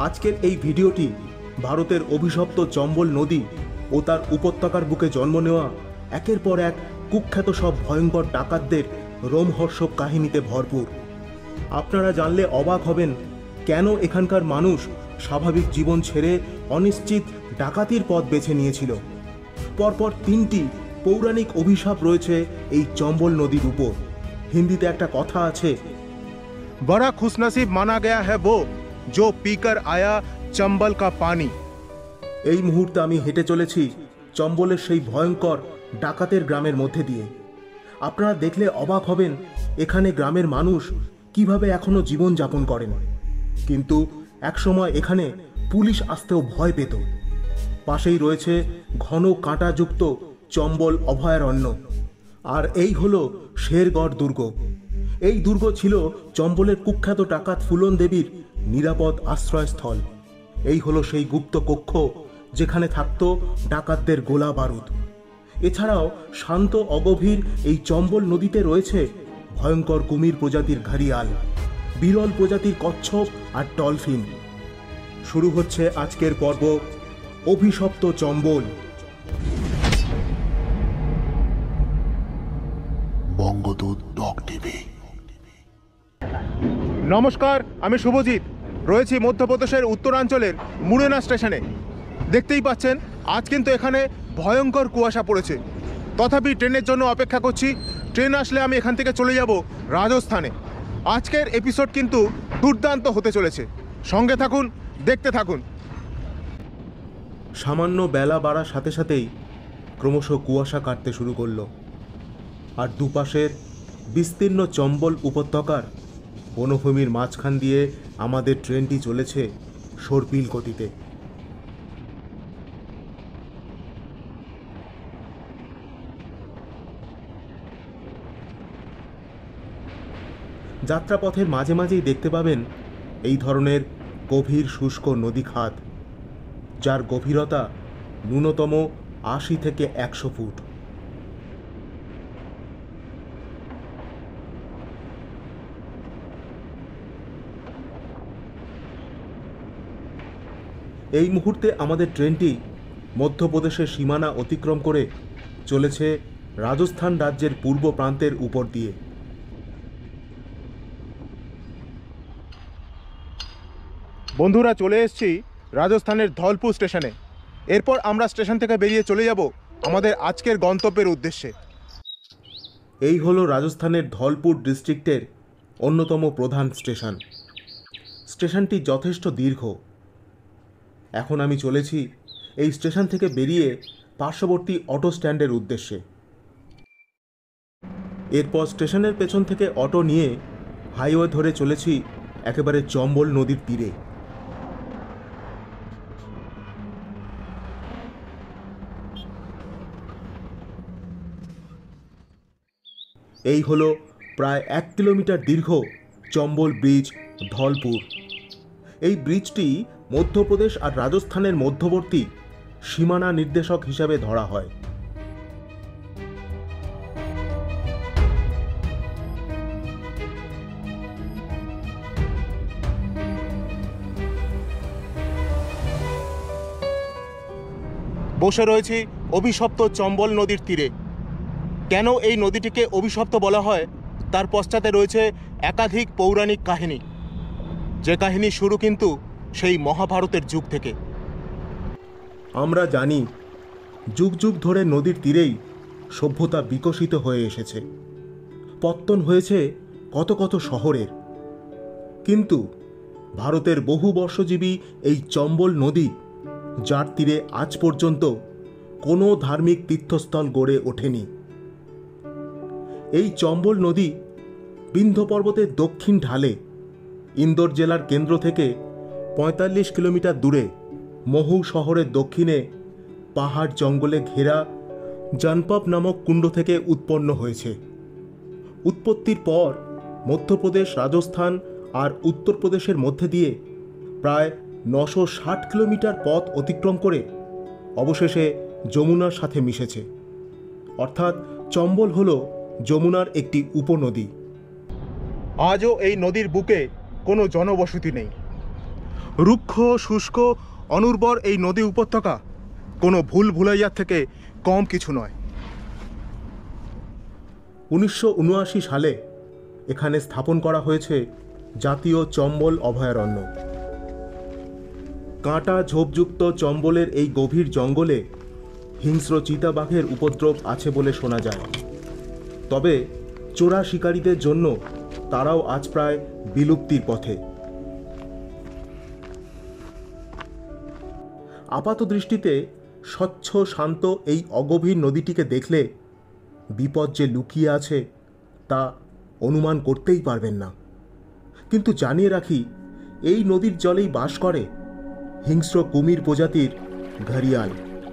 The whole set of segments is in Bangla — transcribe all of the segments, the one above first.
আজকের এই ভিডিওটি ভারতের অভিশপ্ত চম্বল নদী ও তার উপত্যকার বুকে জন্ম নেওয়া একের পর এক কুখ্যাত সব ভয়ঙ্কর ডাকাতদের রোমহর্ষক কাহিনীতে ভরপুর। আপনারা জানলে অবাক হবেন কেন এখানকার মানুষ স্বাভাবিক জীবন ছেড়ে অনিশ্চিত ডাকাতির পথ বেছে নিয়েছিল। পরপর 3টি পৌরাণিক অভিশাপ রয়েছে এই চম্বল নদীর উপর। হিন্দিতে একটা কথা আছে, बड़ा खुशनसीब माना गया है वो जो पीकर आया चंबल का पानी। এই মুহূর্তে আমি হেঁটে চলেছি চম্বলের সেই ভয়ঙ্কর ডাকাতের গ্রামের মধ্যে দিয়ে। আপনারা দেখলে অবাক হবেন এখানে গ্রামের মানুষ কিভাবে এখনো জীবন যাপন করেন। কিন্তু একসময় এখানে পুলিশ আসতেও ভয় পেত। পাশেই রয়েছে ঘন কাঁটাযুক্ত চম্বল অভয়ারণ্য। আর এই হলো শেরগড় দুর্গ। এই দুর্গ ছিল চম্বলের কুখ্যাত ডাকাত ফুলন দেবীর নিরাপদ আশ্রয়স্থল। এই হলো সেই গুপ্ত কক্ষ যেখানে থাকতো ডাকাতদের গোলা বারুদ। এছাড়াও শান্ত অগভীর এই চম্বল নদীতে রয়েছে ভয়ঙ্কর কুমির প্রজাতির ঘারিয়াল, বিরল প্রজাতির কচ্ছপ আর ডলফিন। শুরু হচ্ছে আজকের পর্ব অভিশপ্ত চম্বল। বঙ্গদূত dog TV. নমস্কার, আমি শুভজিৎ, রয়েছি মধ্যপ্রদেশের উত্তরাঞ্চলের মুরেনা স্টেশনে। দেখতেই পাচ্ছেন আজ কিন্তু এখানে ভয়ঙ্কর কুয়াশা পড়েছে। তথাপি ট্রেনের জন্য অপেক্ষা করছি। ট্রেন আসলে আমি এখান থেকে চলে যাব রাজস্থানে। আজকের এপিসোড কিন্তু দুর্দান্ত হতে চলেছে। সঙ্গে থাকুন, দেখতে থাকুন। সামান্য বেলা বাড়ার সাথে সাথেই ক্রমশ কুয়াশা কাটতে শুরু করলো। আর দুপাশের বিস্তীর্ণ চম্বল উপত্যকার বনভূমির মাঝখান দিয়ে আমাদের ট্রেনটি চলেছে সর্পিল গতিতে। যাত্রাপথের মাঝে মাঝেই দেখতে পাবেন এই ধরনের গভীর শুষ্ক নদী খাত, যার গভীরতা ন্যূনতম 80 থেকে 100 ফুট। এই মুহূর্তে আমাদের ট্রেনটি মধ্যপ্রদেশের সীমানা অতিক্রম করে চলেছে রাজস্থান রাজ্যের পূর্ব প্রান্তের উপর দিয়ে। বন্ধুরা, চলে এসেছি রাজস্থানের ধলপুর স্টেশনে। এরপর আমরা স্টেশন থেকে বেরিয়ে চলে যাব আমাদের আজকের গন্তব্যের উদ্দেশ্যে। এই হলো রাজস্থানের ধলপুর ডিস্ট্রিক্টের অন্যতম প্রধান স্টেশন। স্টেশনটি যথেষ্ট দীর্ঘ। এখন আমি চলেছি এই স্টেশন থেকে বেরিয়ে পার্শ্ববর্তী অটো স্ট্যান্ডের উদ্দেশ্যে। এরপর স্টেশনের পেছন থেকে অটো নিয়ে হাইওয়ে ধরে চলেছি একেবারে চম্বল নদীর তীরে। এই হলো প্রায় 1 কিলোমিটার দীর্ঘ চম্বল ব্রিজ ধলপুর। এই ব্রিজটি মধ্যপ্রদেশ আর রাজস্থানের মধ্যবর্তী সীমানা নির্দেশক হিসাবে ধরা হয়। বসে রয়েছি অভিশপ্ত চম্বল নদীর তীরে। কেন এই নদীটিকে অভিশপ্ত বলা হয় তার পশ্চাতে রয়েছে একাধিক পৌরাণিক কাহিনী, যে কাহিনী শুরু কিন্তু সেই মহাভারতের যুগ থেকে। আমরা জানি যুগ যুগ ধরে নদীর তীরেই সভ্যতা বিকশিত হয়ে এসেছে, পত্তন হয়েছে কত কত শহরের। কিন্তু ভারতের বহু বর্ষজীবী এই চম্বল নদী, যার তীরে আজ পর্যন্ত কোনো ধার্মিক তীর্থস্থল গড়ে ওঠেনি। এই চম্বল নদী বিন্ধ্য পর্বতের দক্ষিণ ঢালে ইন্দোর জেলার কেন্দ্র থেকে 45 কিলোমিটার দূরে মহু শহরের দক্ষিণে পাহাড় জঙ্গলে ঘেরা জানপব নামক কুণ্ড থেকে উৎপন্ন হয়েছে। উৎপত্তির পর মধ্যপ্রদেশ, রাজস্থান আর উত্তরপ্রদেশের মধ্যে দিয়ে প্রায় 960 কিলোমিটার পথ অতিক্রম করে অবশেষে যমুনার সাথে মিশেছে। অর্থাৎ চম্বল হল যমুনার একটি উপনদী। আজও এই নদীর বুকে কোনো জনবসতি নেই। রুক্ষ শুষ্ক অনুর্বর এই নদী উপত্যকা কোনো ভুল ভুলাইয়ার থেকে কম কিছু নয়। 1979 সালে এখানে স্থাপন করা হয়েছে জাতীয় চম্বল অভয়ারণ্য। কাঁটা ঝোপযুক্ত চম্বলের এই গভীর জঙ্গলে হিংস্র চিতাবাঘের উপদ্রব আছে বলে শোনা যায়। তবে চোরা শিকারীদের জন্য তারাও আজ প্রায় বিলুপ্তির পথে। আপাত দৃষ্টিতে স্বচ্ছ শান্ত এই অগভীর নদীটিকে দেখলে বিপদ যে লুকিয়ে আছে তা অনুমান করতেই পারবেন না। কিন্তু জানিয়ে রাখি, এই নদীর জলেই বাস করে হিংস্র কুমির প্রজাতির ঘড়িয়াল।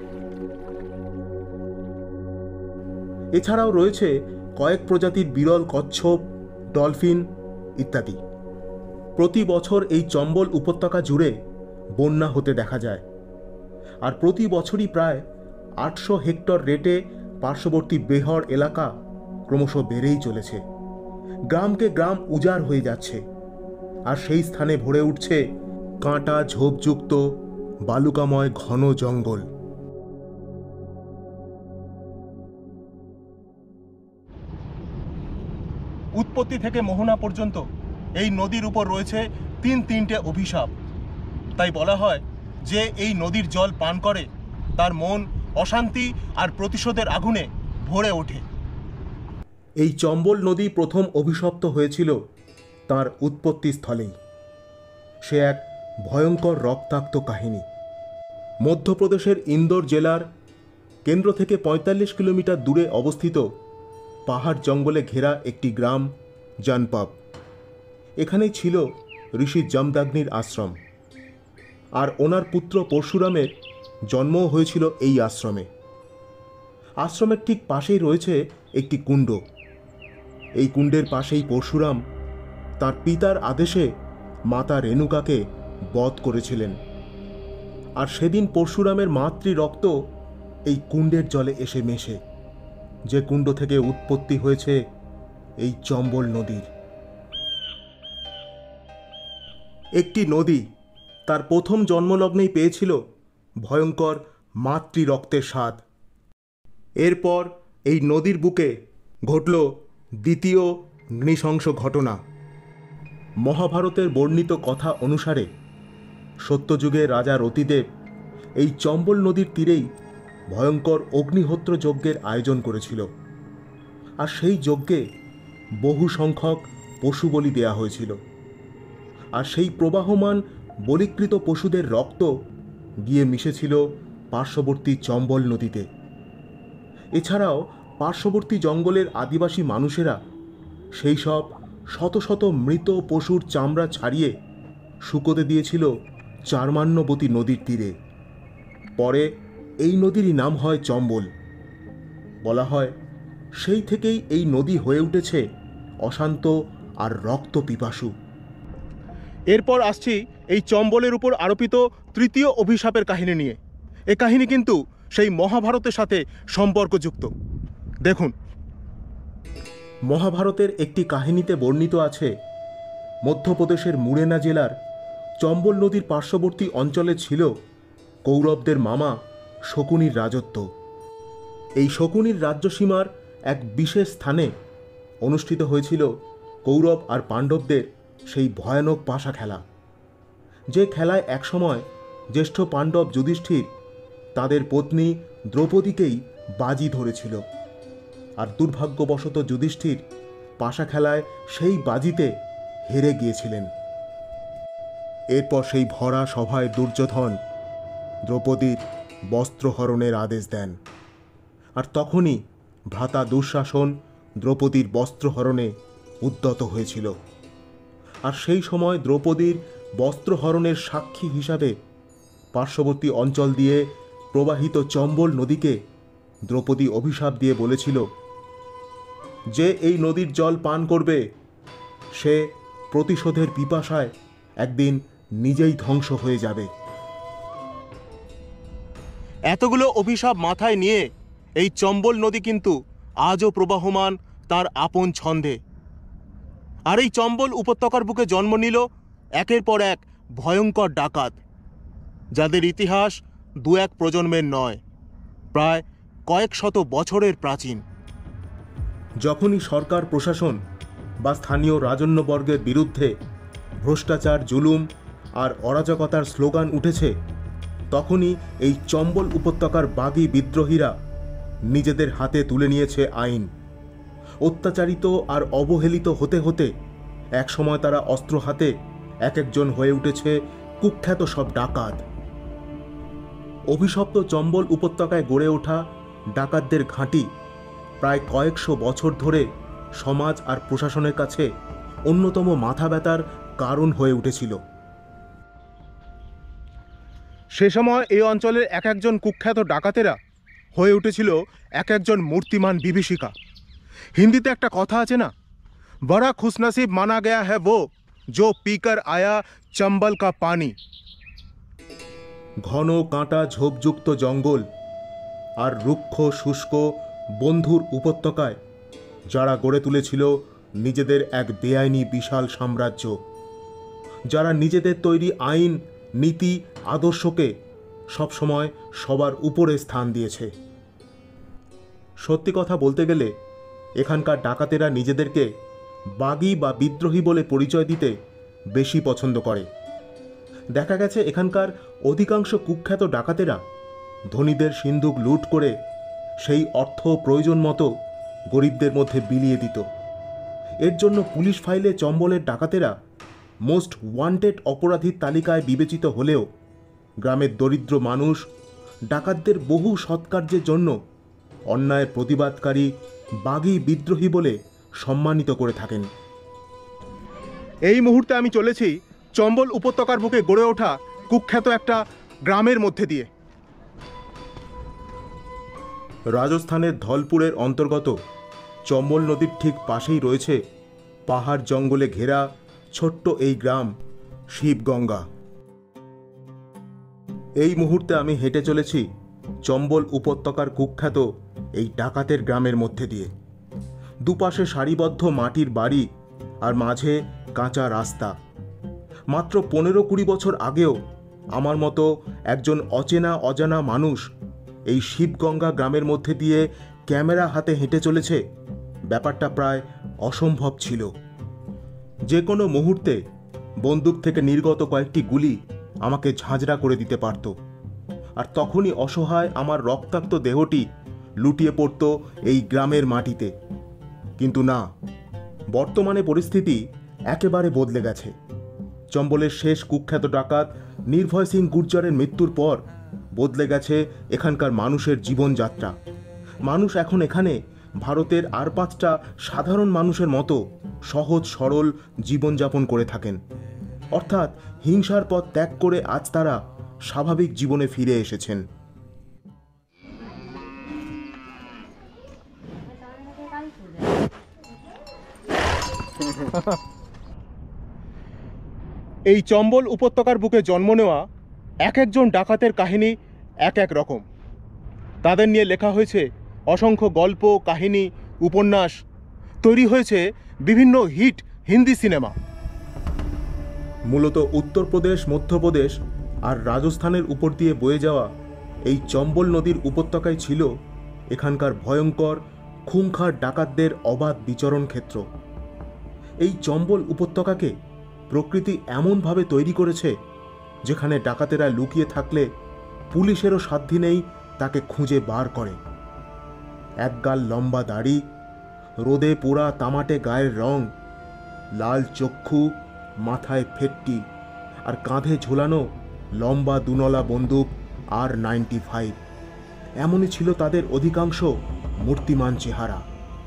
এছাড়াও রয়েছে কয়েক প্রজাতির বিরল কচ্ছপ, ডলফিন ইত্যাদি। প্রতি বছর এই চম্বল উপত্যকা জুড়ে বন্যা হতে দেখা যায়, আর প্রতি বছরই প্রায় 800 হেক্টর রেটে পার্শ্ববর্তী বেহর এলাকা ক্রমশ বেড়েই চলেছে। গ্রামকে গ্রাম উজাড় হয়ে যাচ্ছে, আর সেই স্থানে ভরে উঠছে কাঁটা ঝোপযুক্ত বালুকাময় ঘন জঙ্গল। উৎপত্তি থেকে মোহনা পর্যন্ত এই নদীর উপর রয়েছে তিনটে অভিশাপ। তাই বলা হয় যে এই নদীর জল পান করে তার মন অশান্তি আর প্রতিশোধের আগুনে ভরে ওঠে। এই চম্বল নদী প্রথম অভিশপ্ত হয়েছিল তার উৎপত্তি স্থলেই। সে এক ভয়ঙ্কর রক্তাক্ত কাহিনী। মধ্যপ্রদেশের ইন্দোর জেলার কেন্দ্র থেকে 45 কিলোমিটার দূরে অবস্থিত পাহাড় জঙ্গলে ঘেরা একটি গ্রাম জানপাব। এখানেই ছিল ঋষি যমদাগ্নির আশ্রম, আর ওনার পুত্র পরশুরামের জন্মও হয়েছিল এই আশ্রমে। আশ্রমের ঠিক পাশেই রয়েছে একটি কুণ্ড। এই কুণ্ডের পাশেই পরশুরাম তার পিতার আদেশে মাতা রেণুকাকে বধ করেছিলেন, আর সেদিন পরশুরামের মাতৃ রক্ত এই কুণ্ডের জলে এসে মেশে, যে কুণ্ড থেকে উৎপত্তি হয়েছে এই চম্বল নদীর। একটি নদী তার প্রথম জন্মলগ্নেই পেয়েছিল ভয়ঙ্কর মাতৃ রক্তের স্বাদ। এরপর এই নদীর বুকে ঘটল দ্বিতীয় নৃশংস ঘটনা। মহাভারতের বর্ণিত কথা অনুসারে সত্যযুগে রাজা রতিদেব এই চম্বল নদীর তীরেই ভয়ঙ্কর অগ্নিহোত্র যজ্ঞের আয়োজন করেছিল, আর সেই যজ্ঞে বহু সংখ্যক পশু বলি দেয়া হয়েছিল, আর সেই প্রবাহমান বলিকৃত পশুদের রক্ত গিয়ে মিশেছিল পার্শ্ববর্তী চম্বল নদীতে। এছাড়াও পার্শ্ববর্তী জঙ্গলের আদিবাসী মানুষেরা সেই সব শত শত মৃত পশুর চামড়া ছাড়িয়ে শুকোতে দিয়েছিল চারমান্যবতী নদীর তীরে। পরে এই নদীরই নাম হয় চম্বল। বলা হয় সেই থেকেই এই নদী হয়ে উঠেছে অশান্ত আর রক্ত পিপাসু। এরপর আসছি এই চম্বলের উপর আরোপিত তৃতীয় অভিশাপের কাহিনী নিয়ে। এ কাহিনী কিন্তু সেই মহাভারতের সাথে সম্পর্কযুক্ত। দেখুন, মহাভারতের একটি কাহিনীতে বর্ণিত আছে, মধ্যপ্রদেশের মুরেনা জেলার চম্বল নদীর পার্শ্ববর্তী অঞ্চলে ছিল কৌরবদের মামা শকুনির রাজত্ব। এই শকুনির রাজ্যসীমার এক বিশেষ স্থানে অনুষ্ঠিত হয়েছিল কৌরব আর পাণ্ডবদের সেই ভয়ানক পাশা খেলা, যে খেলায় একসময় জ্যেষ্ঠ পাণ্ডব যুধিষ্ঠির তাদের পত্নী দ্রৌপদীকেই বাজি ধরেছিল, আর দুর্ভাগ্যবশত যুধিষ্ঠির পাশা খেলায় সেই বাজিতে হেরে গিয়েছিলেন। এরপর সেই ভরা সভায় দুর্যোধন দ্রৌপদীর বস্ত্রহরণের আদেশ দেন, আর তখনই ভ্রাতা দুঃশাসন দ্রৌপদীর বস্ত্রহরণে উদ্যত হয়েছিল। আর সেই সময় দ্রৌপদীর বস্ত্রহরণের সাক্ষী হিসাবে পার্শ্ববর্তী অঞ্চল দিয়ে প্রবাহিত চম্বল নদীকে দ্রৌপদী অভিশাপ দিয়ে বলেছিল, যে এই নদীর জল পান করবে সে প্রতিশোধের পিপাসায় একদিন নিজেই ধ্বংস হয়ে যাবে। এতগুলো অভিশাপ মাথায় নিয়ে এই চম্বল নদী কিন্তু আজও প্রবাহমান তার আপন ছন্দে। আর এই চম্বল উপত্যকার বুকে জন্ম নিল একের পর এক ভয়ঙ্কর ডাকাত, যাদের ইতিহাস দু এক প্রজন্মের নয়, প্রায় কয়েক শত বছরের প্রাচীন। যখনই সরকার প্রশাসন বা স্থানীয় রাজন্যবর্গের বিরুদ্ধে ভ্রষ্টাচার, জুলুম আর অরাজকতার স্লোগান উঠেছে, তখনই এই চম্বল উপত্যকার বাগী বিদ্রোহীরা নিজেদের হাতে তুলে নিয়েছে আইন। অত্যাচারিত আর অবহেলিত হতে হতে একসময় তারা অস্ত্র হাতে এক একজন হয়ে উঠেছে কুখ্যাত সব ডাকাত। অভিশপ্ত চম্বল উপত্যকায় গড়ে ওঠা ডাকাতদের ঘাঁটি প্রায় কয়েকশো বছর ধরে সমাজ আর প্রশাসনের কাছে অন্যতম মাথা ব্যথার কারণ হয়ে উঠেছিল। সে সময় এই অঞ্চলের এক একজন কুখ্যাত ডাকাতেরা হয়ে উঠেছিল এক একজন মূর্তিমান বিভীষিকা। হিন্দিতে একটা কথা আছে না, বড়া খুশনসিব মানা গয়া হ্যায় वो जो पीकर आया चंबल का पानी। ঘন কাঁটা ঝোপযুক্ত জঙ্গল আর রুক্ষ শুষ্ক বন্ধুর উপত্যকায় যারা গড়ে তুলেছিল নিজেদের এক বেআইনি বিশাল সাম্রাজ্য, যারা নিজেদের তৈরি আইন, নীতি, আদর্শকে সবসময় সবার উপরে স্থান দিয়েছে। সত্যি কথা বলতে গেলে এখানকার ডাকাতেরা নিজেদেরকে বাগী বা বিদ্রোহী বলে পরিচয় দিতে বেশি পছন্দ করে। দেখা গেছে এখানকার অধিকাংশ কুখ্যাত ডাকাতেরা ধনীদের সিন্দুক লুট করে সেই অর্থ প্রয়োজন মতো গরিবদের মধ্যে বিলিয়ে দিত। এর জন্য পুলিশ ফাইলে চম্বলের ডাকাতেরা মোস্ট ওয়ান্টেড অপরাধীর তালিকায় বিবেচিত হলেও গ্রামের দরিদ্র মানুষ ডাকাতদের বহু সৎকার্যের জন্য অন্যায়ের প্রতিবাদকারী বাগী বিদ্রোহী বলে সম্মানিত করে থাকেন। এই মুহূর্তে আমি চলেছি চম্বল উপত্যকার বুকে গড়ে ওঠা কুখ্যাত একটা গ্রামের মধ্যে দিয়ে। রাজস্থানের ধলপুরের অন্তর্গত চম্বল নদীর ঠিক পাশেই রয়েছে পাহাড় জঙ্গলে ঘেরা ছোট্ট এই গ্রাম শিবগঙ্গা। এই মুহূর্তে আমি হেঁটে চলেছি চম্বল উপত্যকার কুখ্যাত এই ডাকাতের গ্রামের মধ্যে দিয়ে। দুপাশে সারিবদ্ধ মাটির বাড়ি আর মাঝে কাঁচা রাস্তা। মাত্র 15-20 বছর আগেও আমার মতো একজন অচেনা অজানা মানুষ এই শিবগঙ্গা গ্রামের মধ্যে দিয়ে ক্যামেরা হাতে হেঁটে চলেছে, ব্যাপারটা প্রায় অসম্ভব ছিল। যে কোনো মুহূর্তে বন্দুক থেকে নির্গত কয়েকটি গুলি আমাকে ঝাঁঝরা করে দিতে পারত, আর তখনই অসহায় আমার রক্তাক্ত দেহটি লুটিয়ে পড়ত এই গ্রামের মাটিতে। কিন্তু না, বর্তমানে পরিস্থিতি একেবারে বদলে গেছে। চম্বলের শেষ কুখ্যাত ডাকাত নির্ভয় সিং গুর্জরের মৃত্যুর পর বদলে গেছে এখানকার মানুষের জীবনযাত্রা। মানুষ এখন এখানে ভারতের আর 5টা সাধারণ মানুষের মতো সহজ সরল জীবনযাপন করে থাকেন। অর্থাৎ হিংসার পথ ত্যাগ করে আজ তারা স্বাভাবিক জীবনে ফিরে এসেছেন। এই চম্বল উপত্যকার বুকে জন্ম নেওয়া এক একজন ডাকাতের কাহিনী এক এক রকম। তাদের নিয়ে লেখা হয়েছে অসংখ্য গল্প, কাহিনী, উপন্যাস, তৈরি হয়েছে বিভিন্ন হিট হিন্দি সিনেমা। মূলত উত্তরপ্রদেশ, মধ্যপ্রদেশ আর রাজস্থানের উপর দিয়ে বয়ে যাওয়া এই চম্বল নদীর উপত্যকায় ছিল এখানকার ভয়ঙ্কর খুংখার ডাকাতদের অবাধ বিচরণ ক্ষেত্র। এই চম্বল উপত্যকাকে প্রকৃতি এমনভাবে তৈরি করেছে যেখানে ডাকাতেরা লুকিয়ে থাকলে পুলিশেরও সাধ্য নেই তাকে খুঁজে বার করে। একগাল লম্বা দাড়ি, রোদে পোড়া তামাটে গায়ের রং, লাল চক্ষু, মাথায় ফেটটি আর কাঁধে ঝোলানো লম্বা দুনলা বন্দুক R95। এমনই ছিল তাদের অধিকাংশ মূর্তিমান চেহারা।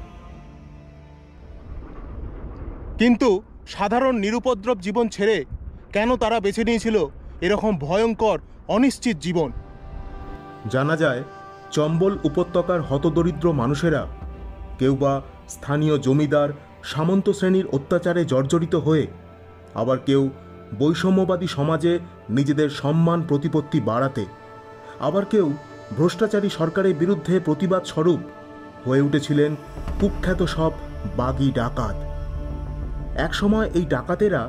কিন্তু সাধারণ নিরুপদ্রব জীবন ছেড়ে কেন তারা বেছে নিয়েছিল এরকম ভয়ঙ্কর অনিশ্চিত জীবন? জানা যায় চম্বল উপত্যকার হতদরিদ্র মানুষেরা কেউ বা স্থানীয় জমিদার, সামন্ত শ্রেণীর অত্যাচারে জর্জরিত হয়ে, আবার কেউ বৈষম্যবাদী সমাজে নিজেদের সম্মান প্রতিপত্তি বাড়াতে, আবার কেউ ভ্রষ্টাচারী সরকারের বিরুদ্ধে প্রতিবাদ স্বরূপ হয়ে উঠেছিলেন কুখ্যাত সব বাগী ডাকাত। একসময় এই ডাকাতেরা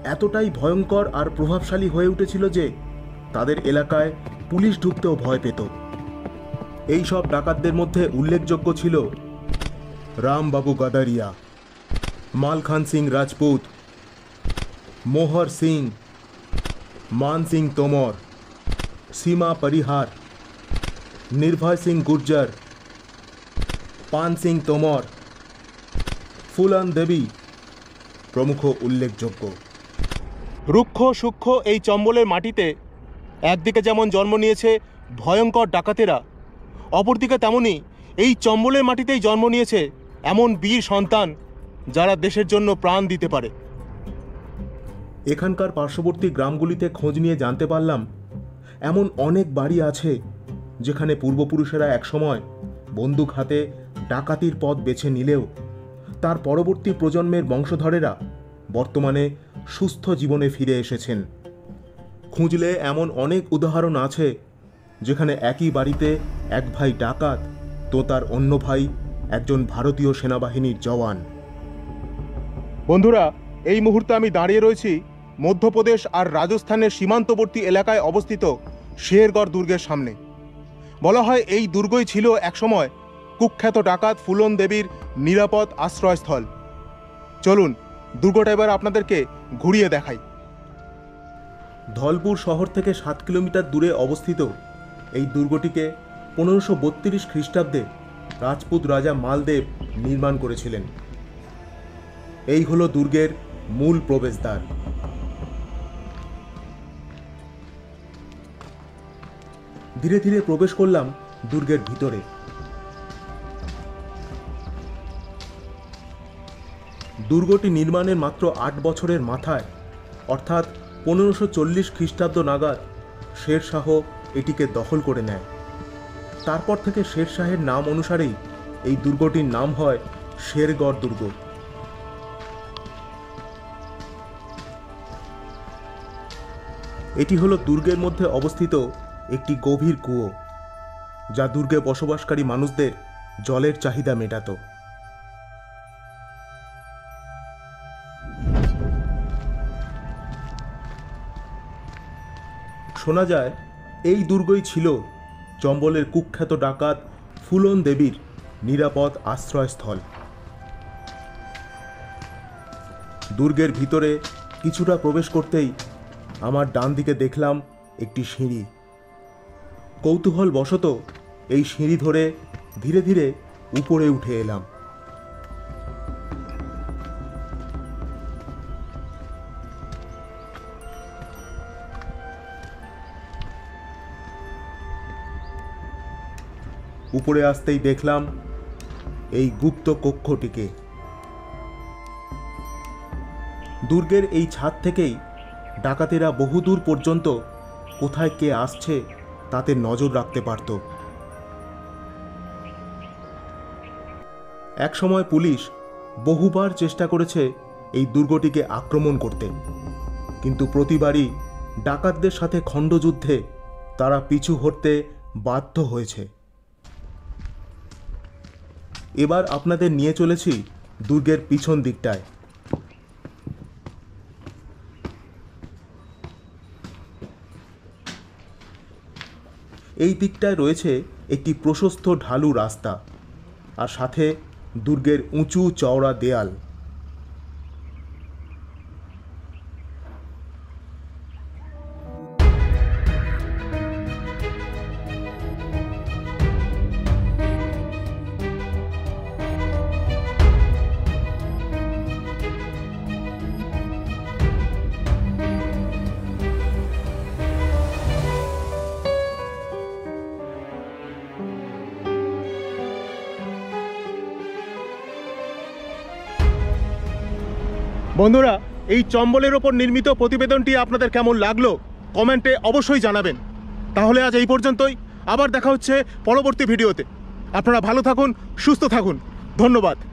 এতটাই ভয়ঙ্কর আর প্রভাবশালী হয়ে উঠেছিল যে তাদের এলাকায় পুলিশ ঢুকতেও ভয় পেত। এই সব ডাকাতদের মধ্যে উল্লেখযোগ্য ছিল রামবাবু গাদারিয়া, মালখান সিং রাজপুত, মোহর সিং, মান সিং তোমর, সীমা পরিহার, নির্ভয় সিং গুর্জর, পান সিং তোমর, ফুলন দেবী প্রমুখ উল্লেখযোগ্য। রুক্ষ সূক্ষ্ম এই চম্বলের মাটিতে একদিকে যেমন জন্ম নিয়েছে ভয়ঙ্কর ডাকাতেরা, অপরদিকে তেমনি এই চম্বলের মাটিতেই জন্ম নিয়েছে এমন বীর সন্তান যারা দেশের জন্য প্রাণ দিতে পারে। এখানকার পার্শ্ববর্তী গ্রামগুলিতে খোঁজ নিয়ে জানতে পারলাম এমন অনেক বাড়ি আছে যেখানে পূর্বপুরুষেরা একসময় বন্দুক হাতে ডাকাতির পথ বেছে নিলেও তার পরবর্তী প্রজন্মের বংশধরেরা বর্তমানে সুস্থ জীবনে ফিরে এসেছেন। খুঁজলে এমন অনেক উদাহরণ আছে যেখানে একই বাড়িতে এক ভাই ডাকাত তো তার অন্য ভাই একজন ভারতীয় সেনাবাহিনীর জওয়ান। বন্ধুরা, এই মুহূর্তে আমি দাঁড়িয়ে রয়েছি মধ্যপ্রদেশ আর রাজস্থানের সীমান্তবর্তী এলাকায় অবস্থিত শেরগড় দুর্গের সামনে। বলা হয় এই দুর্গই ছিল একসময় কুখ্যাত ডাকাত ফুলন দেবীর নিরাপদ আশ্রয়স্থল। চলুন দুর্গটা এবার আপনাদেরকে ঘুরিয়ে দেখাই। ধলপুর শহর থেকে 7 কিলোমিটার দূরে অবস্থিত এই দুর্গটিকে 1532 খ্রিস্টাব্দে রাজপুত রাজা মালদেব নির্মাণ করেছিলেন। এই হলো দুর্গের মূল প্রবেশদ্বার। ধীরে ধীরে প্রবেশ করলাম দুর্গের ভিতরে। দুর্গটি নির্মাণের মাত্র 8 বছরের মাথায় অর্থাৎ 1540 খ্রিস্টাব্দ নাগাদ শের শাহ এটিকে দখল করে নেয়। তারপর থেকে শের শাহের নাম অনুসারেই এই দুর্গটির নাম হয় শেরগড় দুর্গ। এটি হলো দুর্গের মধ্যে অবস্থিত একটি গভীর কুয়ো, যা দুর্গে বসবাসকারী মানুষদের জলের চাহিদা মেটাত। শোনা যায় এই দুর্গই ছিল চম্বলের কুখ্যাত ডাকাত ফুলন দেবীর নিরাপদ আশ্রয়স্থল। দুর্গের ভিতরে কিছুটা প্রবেশ করতেই আমার ডান দিকে দেখলাম একটি সিঁড়ি। কৌতূহল বশত এই সিঁড়ি ধরে ধীরে ধীরে উপরে উঠে এলাম। উপরে আসতেই দেখলাম এই গুপ্ত কক্ষটিকে। দুর্গের এই ছাদ থেকেই ডাকাতেরা বহুদূর পর্যন্ত কোথায় কে আসছে তাতে নজর রাখতে পারত। একসময় পুলিশ বহুবার চেষ্টা করেছে এই দুর্গটিকে আক্রমণ করতে, কিন্তু প্রতিবারই ডাকাতদের সাথে খণ্ডযুদ্ধে তারা পিছু হটতে বাধ্য হয়েছে। এবার আপনাদের নিয়ে চলেছি দুর্গের পিছন দিকটায়। এই দিকটায় রয়েছে একটি প্রশস্ত ঢালু রাস্তা আর সাথে দুর্গের উঁচু চওড়া দেয়াল। বন্ধুরা, এই চম্বলের ওপর নির্মিত প্রতিবেদনটি আপনাদের কেমন লাগলো কমেন্টে অবশ্যই জানাবেন। তাহলে আজ এই পর্যন্তই, আবার দেখা হচ্ছে পরবর্তী ভিডিওতে। আপনারা ভালো থাকুন, সুস্থ থাকুন, ধন্যবাদ।